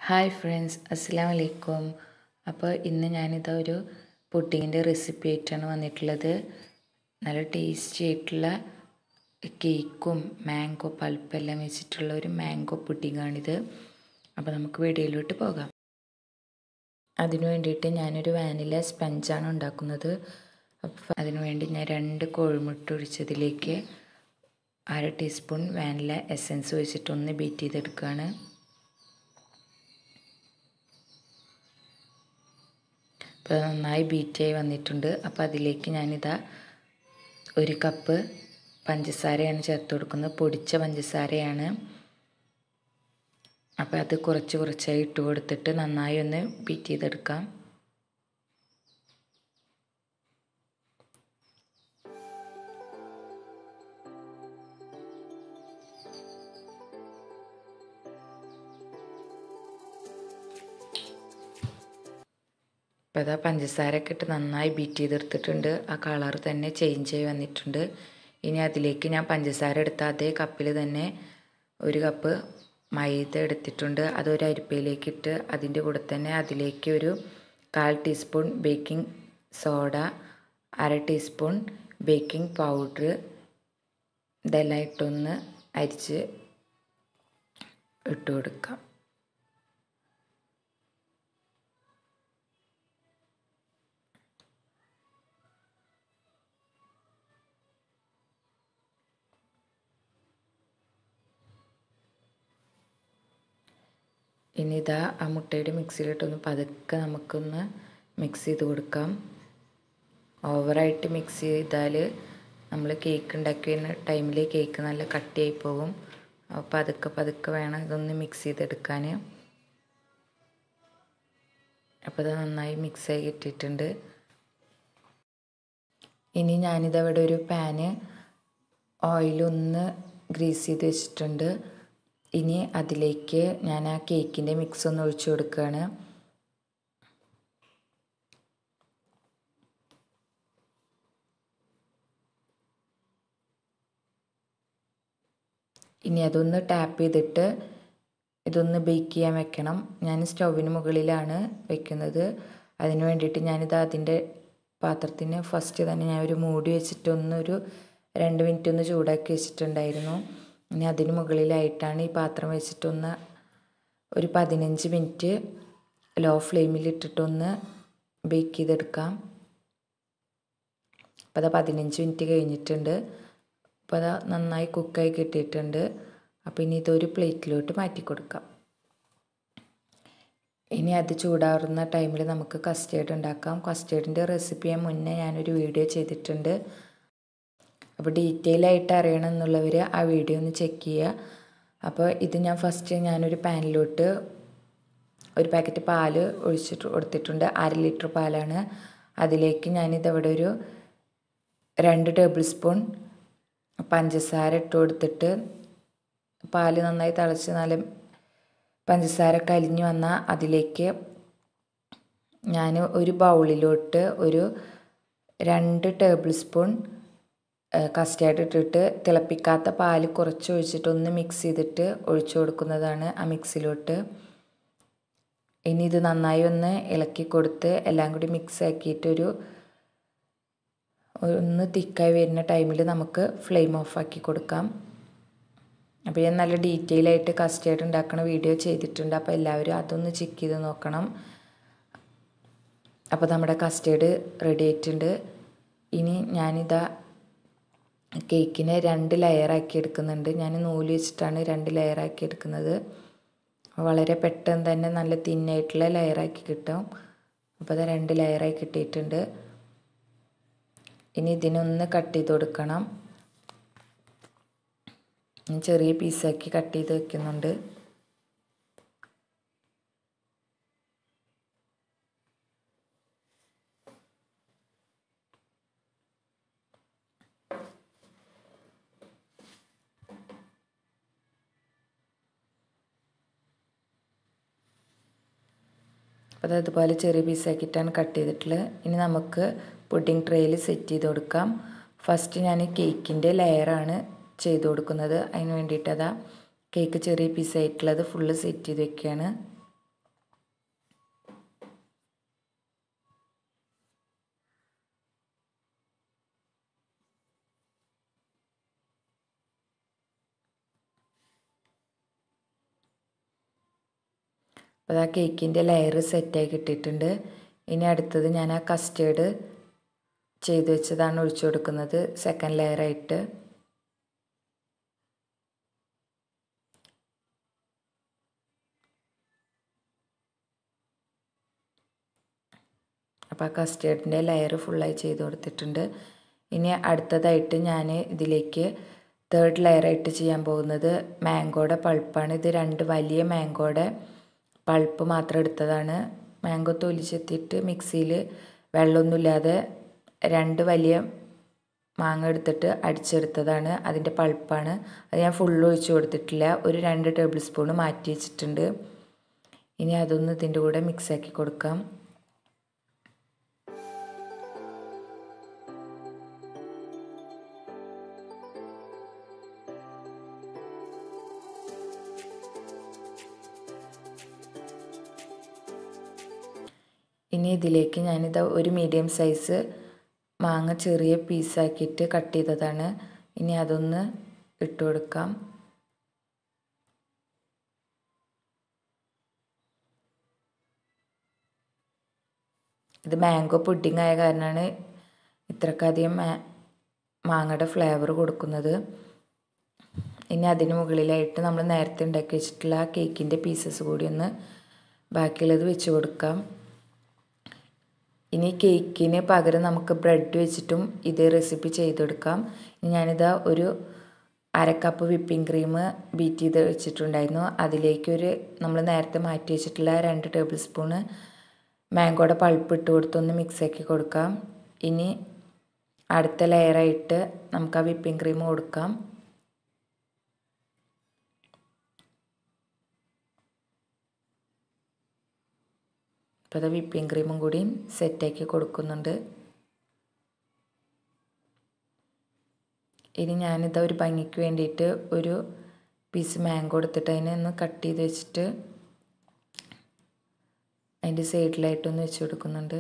Hi friends, അസ്സലാമു അലൈക്കും. അപ്പോൾ ഇന്ന് ഞാനിതാ ഒരു പുഡിങ്ങിൻ്റെ റെസിപ്പി ആയിട്ടാണ് വന്നിട്ടുള്ളത്. നല്ല ടേസ്റ്റി ആയിട്ടുള്ള കേക്കും മാംഗോ പൾപ്പെല്ലാം വെച്ചിട്ടുള്ള ഒരു മാംഗോ പുഡിങ്ങാണിത്. അപ്പോൾ നമുക്ക് വീഡിയോയിലോട്ട് പോകാം. അതിനു വേണ്ടിയിട്ട് ഞാനൊരു വാനില സ്പഞ്ചാണ് ഉണ്ടാക്കുന്നത്. അപ്പോൾ അതിനു വേണ്ടി ഞാൻ 2 കോഴിമുട്ട ഒഴിച്ചതിലേക്ക് 1/2 ടീസ്പൂൺ വാനില എസൻസ് ഒഴിച്ചിട്ടൊന്ന് ബീറ്റ് ചെയ്തെടുക്കുകയാണ്. അപ്പോൾ നന്നായി ബീറ്റായി വന്നിട്ടുണ്ട്. അപ്പോൾ അതിലേക്ക് ഞാനിതാ 1 കപ്പ് പഞ്ചസാരയാണ് ചേർത്ത് കൊടുക്കുന്നത്. പൊടിച്ച പഞ്ചസാരയാണ്. അപ്പോൾ അത് കുറച്ചായി ഇട്ട് കൊടുത്തിട്ട് നന്നായി ഒന്ന് ബീറ്റ് ചെയ്തെടുക്കാം. അപ്പോൾ അതാ പഞ്ചസാരയൊക്കെ ഇട്ട് നന്നായി ബീറ്റ് ചെയ്തെടുത്തിട്ടുണ്ട്. ആ കളർ തന്നെ ചേഞ്ച് ആയി വന്നിട്ടുണ്ട്. ഇനി അതിലേക്ക് ഞാൻ പഞ്ചസാര എടുത്ത അതേ കപ്പിൽ തന്നെ 1 കപ്പ് മൈദ എടുത്തിട്ടുണ്ട്. അതൊരു അരിപ്പയിലേക്ക് ഇട്ട് അതിൻ്റെ കൂടെ തന്നെ അതിലേക്ക് ഒരു 1/4 teaspoon baking soda, 1/2 teaspoon baking powder ഇതെല്ലാം ഇട്ടൊന്ന് അരിച്ച് ഇട്ട് കൊടുക്കാം. ഇനി ഇതാ ആ മുട്ടയുടെ മിക്സിയിലിട്ടൊന്ന് പതുക്കെ നമുക്കൊന്ന് മിക്സ് ചെയ്ത് കൊടുക്കാം. ഓവറായിട്ട് മിക്സ് ചെയ്താൽ നമ്മൾ കേക്ക് ഉണ്ടാക്കുന്ന ടൈമിൽ കേക്ക് നല്ല കട്ടിയായി പോകും. അപ്പോൾ പതുക്കെ വേണം ഇതൊന്ന് മിക്സ് ചെയ്തെടുക്കാൻ. അപ്പോൾ അത് നന്നായി മിക്സായി കിട്ടിയിട്ടുണ്ട്. ഇനി ഞാനിതവിടെ ഒരു പാന് ഓയിലൊന്ന് ഗ്രീസ് ചെയ്ത് വെച്ചിട്ടുണ്ട്. ഇനി അതിലേക്ക് ഞാൻ ആ കേക്കിൻ്റെ മിക്സ് ഒന്ന് ഒഴിച്ചു കൊടുക്കുകയാണ്. ഇനി അതൊന്ന് ടാപ്പ് ചെയ്തിട്ട് ഇതൊന്ന് ബേക്ക് ചെയ്യാൻ വെക്കണം. ഞാൻ സ്റ്റൗവിന് മുകളിലാണ് വെക്കുന്നത്. അതിന് വേണ്ടിയിട്ട് ഞാനിത് അതിൻ്റെ പാത്രത്തിന് ഫസ്റ്റ് തന്നെ ഞാൻ ഒരു മൂടി വെച്ചിട്ട് ഒരു 2 മിനിറ്റ് ഒന്ന് ചൂടാക്കി വെച്ചിട്ടുണ്ടായിരുന്നു. ഇനി അതിന് മുകളിലായിട്ടാണ് ഈ പാത്രം വെച്ചിട്ടൊന്ന് ഒരു 15 മിനിറ്റ് ലോ ഫ്ലെയിമിൽ ഇട്ടിട്ടൊന്ന് ബേക്ക് ചെയ്തെടുക്കാം. അപ്പോൾ അത് 15 മിനിറ്റ് കഴിഞ്ഞിട്ടുണ്ട്. അപ്പോൾ അത് നന്നായി കുക്കായി കിട്ടിയിട്ടുണ്ട്. അപ്പോൾ ഇനി ഇതൊരു പ്ലേറ്റിലോട്ട് മാറ്റി കൊടുക്കാം. ഇനി അത് ചൂടാറുന്ന ടൈമിൽ നമുക്ക് കസ്റ്റേർഡ് ഉണ്ടാക്കാം. കസ്റ്റേർഡിൻ്റെ റെസിപ്പി മുന്നേ ഞാനൊരു വീഡിയോ ചെയ്തിട്ടുണ്ട്. അപ്പോൾ ഡീറ്റെയിൽ ആയിട്ട് അറിയണം എന്നുള്ളവർ ആ വീഡിയോ ഒന്ന് ചെക്ക് ചെയ്യുക. അപ്പോൾ ഇത് ഞാനൊരു പാനിലോട്ട് 1 പാക്കറ്റ് പാല് ഒഴിച്ചിട്ട് കൊടുത്തിട്ടുണ്ട്. 1/2 ലിറ്റർ പാലാണ്. അതിലേക്ക് ഞാനിതവിടെ ഒരു 2 ടേബിൾ സ്പൂൺ പഞ്ചസാര ഇട്ട് കൊടുത്തിട്ട് പാല് നന്നായി തിളച്ച് നല്ല പഞ്ചസാര കലിഞ്ഞു വന്നാൽ അതിലേക്ക് ഞാൻ ഒരു ബൗളിലോട്ട് ഒരു 2 ടേബിൾ സ്പൂൺ കസ്റ്റേർഡ് ഇട്ടിട്ട് തിളപ്പിക്കാത്ത പാല് കുറച്ച് ഒഴിച്ചിട്ടൊന്ന് മിക്സ് ചെയ്തിട്ട് ഒഴിച്ചു കൊടുക്കുന്നതാണ് ആ മിക്സിലോട്ട്. ഇനി ഇത് നന്നായി ഒന്ന് ഇളക്കി കൊടുത്ത് എല്ലാം കൂടി മിക്സ് ആക്കിയിട്ട് ഒന്ന് തിക്കായി വരുന്ന ടൈമിൽ നമുക്ക് ഫ്ലെയിം ഓഫ് ആക്കി കൊടുക്കാം. അപ്പോൾ ഞാൻ നല്ല ഡീറ്റെയിൽ ആയിട്ട് കസ്റ്റേർഡ് ഉണ്ടാക്കുന്ന വീഡിയോ ചെയ്തിട്ടുണ്ട്. അപ്പോൾ എല്ലാവരും അതൊന്ന് ചെക്ക് ചെയ്ത് നോക്കണം. അപ്പോൾ നമ്മുടെ കസ്റ്റേർഡ് റെഡി ആയിട്ടുണ്ട്. ഇനി ഞാനിതാ കേക്കിനെ 2 ലെയറാക്കി എടുക്കുന്നുണ്ട്. ഞാൻ നൂല് വെച്ചിട്ടാണ് 2 ലെയറാക്കി എടുക്കുന്നത്. വളരെ പെട്ടെന്ന് തന്നെ നല്ല തിന്നായിട്ടുള്ള ലെയറാക്കി കിട്ടും. അപ്പോൾ അത് 2 ലെയറായി കിട്ടിയിട്ടുണ്ട്. ഇനി ഇതിനൊന്ന് കട്ട് ചെയ്ത് കൊടുക്കണം. ചെറിയ പീസാക്കി കട്ട് ചെയ്ത് വെക്കുന്നുണ്ട്. അപ്പോൾ അതുപോലെ ചെറിയ പീസാക്കിയിട്ടാണ് കട്ട് ചെയ്തിട്ടുള്ളത്. ഇനി നമുക്ക് പുഡിംഗ് ട്രേയിൽ സെറ്റ് ചെയ്ത് കൊടുക്കാം. ഫസ്റ്റ് ഞാൻ കേക്കിൻ്റെ ലെയറാണ് ചെയ്ത് കൊടുക്കുന്നത്. അതിന് വേണ്ടിയിട്ട് കേക്ക് ചെറിയ പീസായിട്ടുള്ളത് ഫുള്ള് സെറ്റ് ചെയ്ത് വെക്കുകയാണ്. അപ്പോൾ ആ കേക്കിൻ്റെ ലെയർ സെറ്റായി കിട്ടിയിട്ടുണ്ട്. ഇനി അടുത്തത് ഞാൻ ആ കസ്റ്റേർഡ് ചെയ്ത് വെച്ചതാണ് ഒഴിച്ചു കൊടുക്കുന്നത് സെക്കൻഡ് ലെയറായിട്ട്. അപ്പോൾ ആ കസ്റ്റേർഡിൻ്റെ ലെയർ ഫുള്ളായി ചെയ്ത് കൊടുത്തിട്ടുണ്ട്. ഇനി അടുത്തതായിട്ട് ഞാൻ ഇതിലേക്ക് തേർഡ് ലെയറായിട്ട് ചെയ്യാൻ പോകുന്നത് മാംഗോയുടെ പൾപ്പാണ്. ഇത് 2 വലിയ മാംഗോയുടെ പൾപ്പ് മാത്രം എടുത്തതാണ്. മാംഗോ തൊലി ചെത്തിയിട്ട് മിക്സിയിൽ വെള്ളമൊന്നുമില്ലാതെ 2 വലിയ മാങ്ങ എടുത്തിട്ട് അടിച്ചെടുത്തതാണ്. അതിൻ്റെ പൾപ്പാണ്. അത് ഞാൻ ഫുള്ള് ഒഴിച്ച് കൊടുത്തിട്ടില്ല. ഒരു 2 ടേബിൾ സ്പൂൺ മാറ്റി വെച്ചിട്ടുണ്ട്. ഇനി അതൊന്ന് ഇതിൻ്റെ കൂടെ മിക്സാക്കി കൊടുക്കാം. ഇനി ഇതിലേക്ക് ഞാനിത് ഒരു മീഡിയം സൈസ് മാങ്ങ ചെറിയ പീസാക്കിയിട്ട് കട്ട് ചെയ്തതാണ്. ഇനി അതൊന്ന് ഇട്ട് കൊടുക്കാം. ഇത് മാംഗോ പുഡിംഗ് ആയ കാരണമാണ് ഇത്രക്കധികം മാങ്ങയുടെ ഫ്ലേവർ കൊടുക്കുന്നത്. ഇനി അതിന് മുകളിലായിട്ട് നമ്മൾ നേരത്തെ ഉണ്ടാക്കി വെച്ചിട്ടുള്ള ആ കേക്കിൻ്റെ പീസസ് കൂടി ഒന്ന് ബാക്കിയുള്ളത് വെച്ച് കൊടുക്കാം. ഇനി കേക്കിന് പകരം നമുക്ക് ബ്രെഡ് വെച്ചിട്ടും ഇതേ റെസിപ്പി ചെയ്തെടുക്കാം. ഇനി ഞാനിതാ ഒരു 1/2 കപ്പ് വിപ്പിംഗ് ക്രീം ബീറ്റ് ചെയ്ത് വെച്ചിട്ടുണ്ടായിരുന്നു. അതിലേക്കൊരു നമ്മൾ നേരത്തെ മാറ്റി വെച്ചിട്ടുള്ള 2 ടേബിൾ സ്പൂണ് മാംഗോയുടെ പൾപ്പ് ഇട്ട് കൊടുത്തൊന്ന് മിക്സാക്കി കൊടുക്കാം. ഇനി അടുത്ത ലെയറായിട്ട് നമുക്ക് ആ വിപ്പിംഗ് ക്രീം കൊടുക്കാം. അപ്പോൾ അത് വിപ്പിംഗ് ക്രീമും കൂടി സെറ്റാക്കി കൊടുക്കുന്നുണ്ട്. ഇനി ഞാനിതാ ഒരു ഭംഗിക്ക് വേണ്ടിയിട്ട് ഒരു പീസ് മാംഗോ എടുത്തിട്ട് അതിനെ ഒന്ന് കട്ട് ചെയ്ത് വെച്ചിട്ട് അതിൻ്റെ സൈഡിലായിട്ടൊന്ന് വെച്ച് കൊടുക്കുന്നുണ്ട്.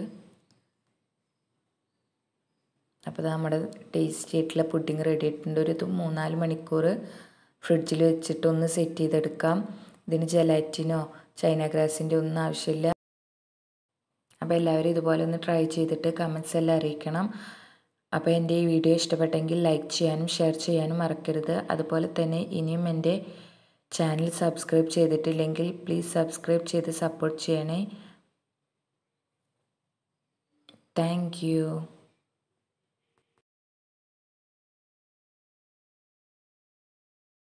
അപ്പോൾ നമ്മുടെ ടേസ്റ്റി ആയിട്ടുള്ള പുഡിംഗ് റെഡി ആയിട്ടുണ്ട്. ഒരു 3-4 മണിക്കൂർ ഫ്രിഡ്ജിൽ വെച്ചിട്ട് ഒന്ന് സെറ്റ് ചെയ്തെടുക്കാം. ഇതിന് ജെലാറ്റിനോ ചൈന ഗ്രാസിൻ്റെ ഒന്നും ആവശ്യമില്ല. അപ്പോൾ എല്ലാവരും ഇതുപോലെ ഒന്ന് ട്രൈ ചെയ്തിട്ട് കമൻസ് എല്ലാം അറിയിക്കണം. അപ്പോൾ എൻ്റെ ഈ വീഡിയോ ഇഷ്ടപ്പെട്ടെങ്കിൽ ലൈക്ക് ചെയ്യാനും ഷെയർ ചെയ്യാനും മറക്കരുത്. അതുപോലെ തന്നെ ഇനിയും എൻ്റെ ചാനൽ സബ്സ്ക്രൈബ് ചെയ്തിട്ടില്ലെങ്കിൽ പ്ലീസ് സബ്സ്ക്രൈബ് ചെയ്ത് സപ്പോർട്ട് ചെയ്യണേ. Thank U.